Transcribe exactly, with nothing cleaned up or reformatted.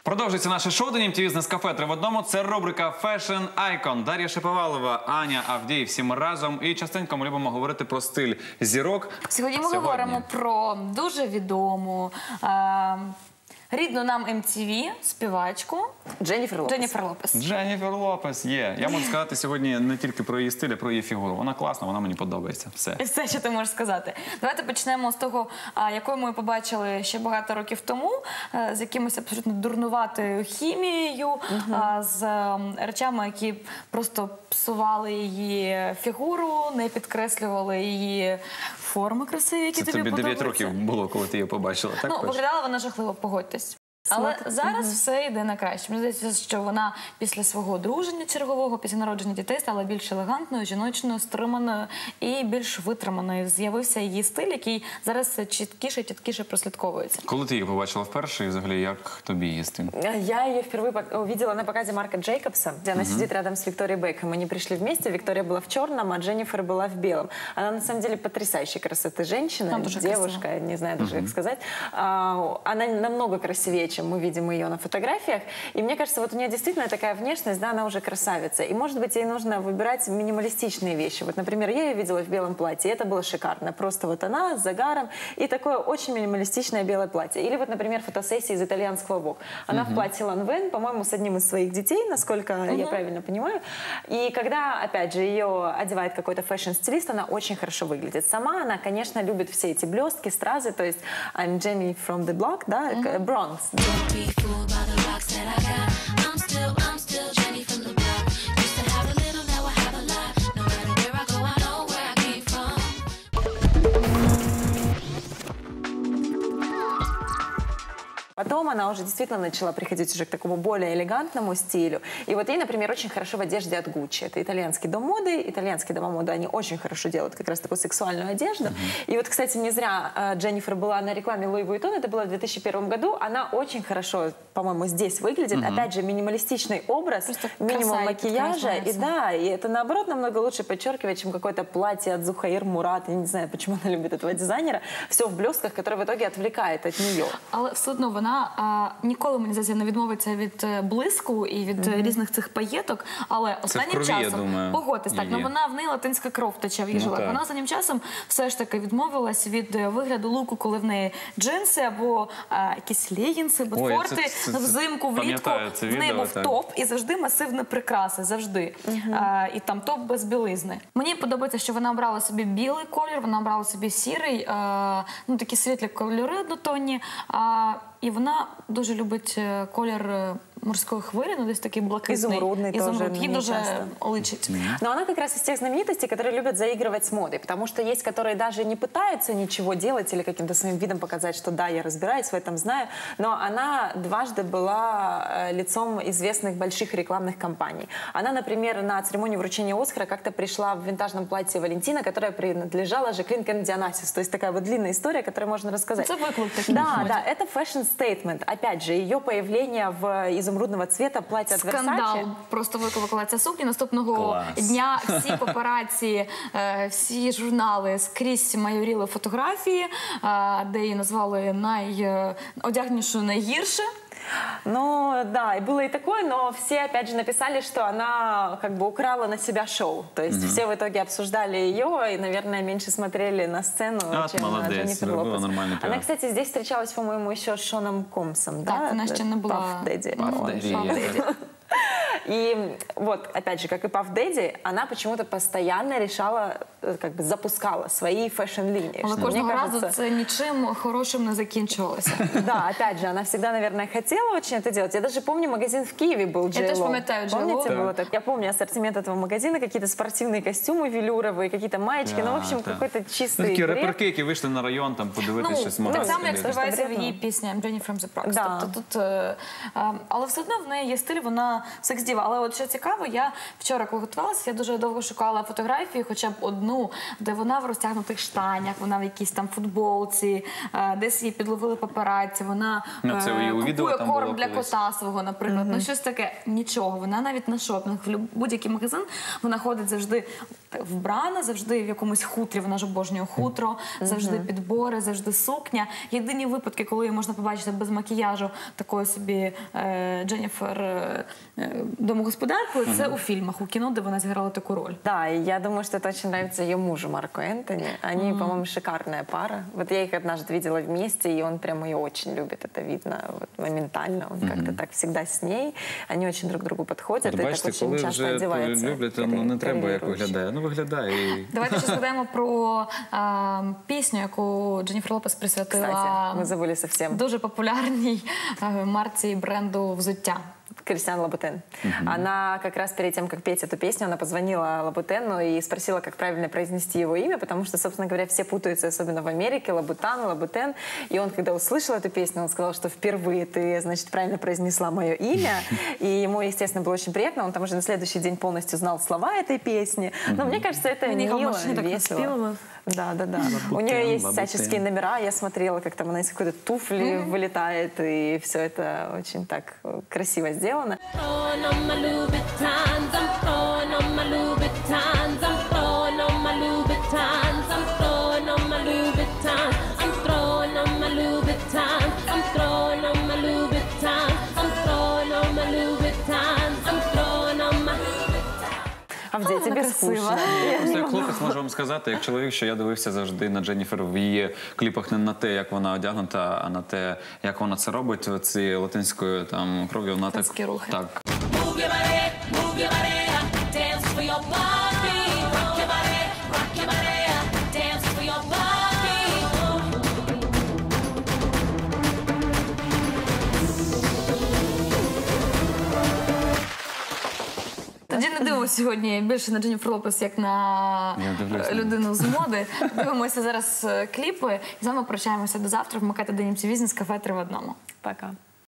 Продовжується наше шоу «Денім ТВ» з Нескафе три в одному. Це рубрика Fashion Icon. Дар'я Шаповалова, Аня Авдій, всі ми разом. І частенько ми любимо говорити про стиль зірок. Сьогодні ми Сьогодні. говоримо про дуже відому, е рідну нам ем ті ві співачку Дженніфер Лопес. Дженніфер Лопес. Дженніфер Лопес є. Я можу сказати сьогодні не тільки про її стиль, а про її фігуру. Вона класна, вона мені подобається. Все. І все, що ти можеш сказати. Давайте почнемо з того, якою ми побачили ще багато років тому, з якимось абсолютно дурнуватою хімією, uh-huh. з речами, які просто псували її фігуру, не підкреслювали її форми красиві, які Це тобі подобаються. дев'ять років було, коли ти її побачила, так? Ну, виглядала вона жахливо, погодьтесь. Але зараз mm-hmm. все йде на краще. Мені здається, що вона після свого одруження чергового, після народження дітей стала більш елегантною, жіночною, стриманою і більш витриманою. З'явився її стиль, який зараз чіткіше і чіткіше прослідковується. Коли ти її побачила вперше, і взагалі, як тобі її стиль? Я ее впервые увидела на показе Марка Джейкобса, где она mm-hmm. сидит рядом с Викторией Бекхэм. Они пришли вместе, Виктория была в черном, а Дженнифер была в белом. Она на самом деле потрясающей красоты женщина, девушка, красиво. Не знаю даже, mm-hmm. как сказать. Она намного красивее, чем мы видим ее на фотографиях. И мне кажется, вот у нее действительно такая внешность, да, она уже красавица. И, может быть, ей нужно выбирать минималистичные вещи. Вот, например, я ее видела в белом платье, и это было шикарно. Просто вот она с загаром и такое очень минималистичное белое платье. Или вот, например, фотосессия из итальянского Vogue. Она uh-huh. в платье Ланвен, по-моему, с одним из своих детей, насколько uh-huh. я правильно понимаю. И когда, опять же, ее одевает какой-то фэшн-стилист, она очень хорошо выглядит. Сама она, конечно, любит все эти блестки, стразы, то есть I'm Jenny from the block, да, uh-huh. Bronx. Be fooled by the rocks that I got. I'm still, I'm still Jenny from the block. Used to have a little, now I have a lot. No matter where I go, I know where I came from. Потом она уже действительно начала приходить уже к такому более элегантному стилю. И вот ей, например, очень хорошо в одежде от Гуччи. Это итальянский дом моды. Итальянские дома моды, они очень хорошо делают как раз такую сексуальную одежду. Uh-huh. И вот, кстати, не зря э, Дженнифер была на рекламе Луи Вуиттон. Это было в две тысячи первом году. Она очень хорошо, по-моему, здесь выглядит. Uh-huh. Опять же, минималистичный образ, просто минимум макияжа. И да, и это, наоборот, намного лучше подчеркивает, чем какое-то платье от Зухаир Мурат. Я не знаю, почему она любит этого дизайнера. Все в блестках, которые в итоге отвлекает от нее. Але все одно вона а, ніколи, мені здається, не відмовиться від блиску і від mm-hmm. різних цих паєток, але останнім крові, часом, погодьтесь, так, ну вона в неї латинська кров тече в її жилах. Вона останнім часом все ж таки відмовилась від вигляду луку, коли в неї джинси або а, якісь легінси, ботфорти, взимку, влітку, в неї був топ і завжди масивні прикраси, завжди. Mm-hmm. А, і там топ без білизни. Мені подобається, що вона обрала собі білий колір, вона обрала собі сірий, а, ну такі світлі кольори однотонні, а, і вона дуже любить колір морской хвыли, ну, десь такий блакитный. Изумрудный Изумруд. тоже. Ей дуже личить. Mm-hmm. Но она как раз из тех знаменитостей, которые любят заигрывать с модой, потому что есть, которые даже не пытаются ничего делать или каким-то своим видом показать, что да, я разбираюсь в этом, знаю, но она дважды была лицом известных больших рекламных кампаний. Она, например, на церемонию вручения Оскара как-то пришла в винтажном платье Валентина, которое принадлежало Жаклин Кеннеди Онасис. То есть такая вот длинная история, которую можно рассказать. Это выклад такой. Да, да, это фэшн-стейтмент. Опять же, ее появление в изумрудного цвета плаття від Versace. Скандал просто викликала ця сукня. Наступного Клас. дня всі папараці, всі журнали скрізь майоріли фотографії, де її назвали найодягнішою найгірше. Ну, да, и было и такое, но все, опять же, написали, что она как бы украла на себя шоу. То есть mm-hmm. все в итоге обсуждали ее и, наверное, меньше смотрели на сцену, а, чем молодец, на Дженнифер Лопес. Она, кстати, здесь встречалась, по-моему, еще с Шоном Комсом, так, да? Она еще не была... Паф Дэдди. Паф Дэдди. И вот, опять же, как и Паф Дэдди, она почему-то постоянно решала, как бы запускала свои фэшн-линии. Але кожного разу це ничем хорошим не закінчувалося. Да, опять же, она всегда, наверное, хотела очень это делать. Я даже помню, магазин в Киеве был Джей Ло. Я тоже памятаю Джей Ло. Помните, было так? Я помню ассортимент этого магазина, какие-то спортивные костюмы велюровые, какие-то маечки, да, ну, в общем, да. какой-то чистый Такі бред. реперки, які вийшли на район, там, подивитися ну, щось магазин. Так само, як співається в її пісні «I'm Jenny from the Bronx». Да. Тобто тут, е, е, але все одно в неї є стиль, вона секс-діва. Але от що цікаво, я вчора, коли готувалася, я дуже довго шукала фотографії, хоча б одну новину, де вона в розтягнутих штанях, вона в якійсь там футболці, десь її підловили папараці, вона ну, це е, купує корм для колись. кота свого, наприклад. Mm-hmm. Ну, щось таке. Нічого. Вона навіть на шопінг, в будь-який магазин, вона ходить завжди вбрана, завжди в якомусь хутрі, вона ж обожнює хутро, mm-hmm. завжди підбори, завжди сукня. Єдині випадки, коли її можна побачити без макіяжу такою собі е, Дженніфер е, домогосподаркою, mm-hmm. це у фільмах, у кіно, де вона зіграла таку роль. Да, и я думаю, что это очень нравится ее мужу Марку Энтони. Они, mm-hmm. по-моему, шикарная пара. Вот я их однажды видела вместе, и он прямо ее очень любит, это видно вот, моментально. Он mm-hmm. как-то так всегда с ней. Они очень друг другу подходят, От, и бачите, так очень часто одеваются. Коли люблять, ну не треба, як виглядає. Ну, виглядає. І... Давайте ще згадаємо про а, пісню, яку Дженніфер Лопес присвятила. Кстати, ми забули совсем. Дуже популярній а, марці бренду взуття. Кристиан Лабутен. Uh-huh. Она как раз перед тем, как петь эту песню, она позвонила Лабутену и спросила, как правильно произнести его имя, потому что, собственно говоря, все путаются, особенно в Америке, Лабутан, Лабутен. И он, когда услышал эту песню, он сказал, что впервые ты, значит, правильно произнесла мое имя. И ему, естественно, было очень приятно. Он там уже на следующий день полностью знал слова этой песни. Но мне кажется, это мило, весело. Да, да, да. У нее есть всяческие номера. Я смотрела, как там она из какой-то туфли вылетает, и все это очень так красиво сделано. Авдій, тобі скучно. Я просто як хлопець можу вам сказати, як чоловік, що я дивився завжди на Дженніфер в її кліпах не на те, як вона одягнута, а на те, як вона це робить, цією латинською там кров'ю. Вона так... рухи. Так. Тоді не дивимося сьогодні більше на Дженніфер Лопес, як на людину з моди. Дивимося зараз кліпи і з вами прощаємося до завтра. Вмикайте «Денім Бізнес», кафе «Три в одному». Пока.